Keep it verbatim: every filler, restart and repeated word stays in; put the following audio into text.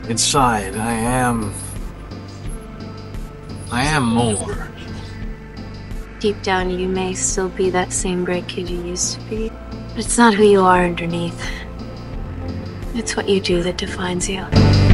Inside, I am... I am more. Deep down, you may still be that same great kid you used to be, but it's not who you are underneath. It's what you do that defines you.